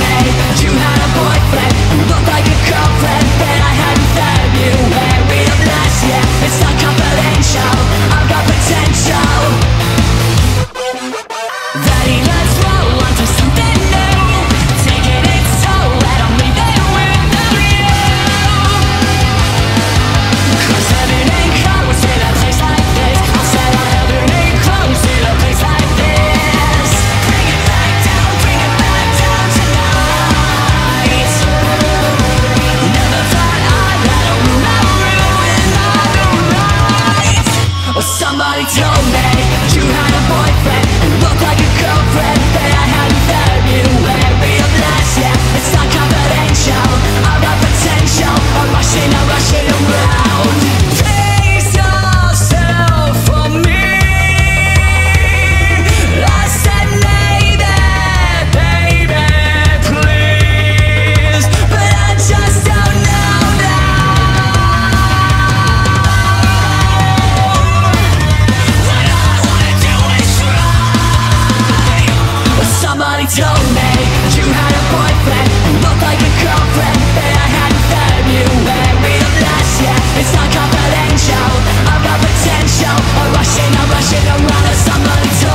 me you had a boyfriend who looked like a girlfriend, that I hadn't fed you. We're in a mess, yeah, it's not confidential. I've got potential. Ready, let's roll on to something new. Taking it so that I'm leaving without you. 'Cause heaven ain't close in a place like this. I said heaven ain't close in a place like this. Bring it back down tonight. Never thought I'd let a rumor ruin my night. Well, somebody told me you had a boyfriend who looked like a girlfriend, that I hadn't fed you. We're a mess, yeah, it's not confidential. I've got potential. I'm rushing around. Pace yourself for me. I said maybe, baby, please, but I just don't know now. What I wanna do is try. Well, somebody told me you had a boyfriend who looked like a girlfriend, that I hadn't fed you. We're a mess, yeah, it's not confidential. I've got potential. I'm rushing around, and somebody told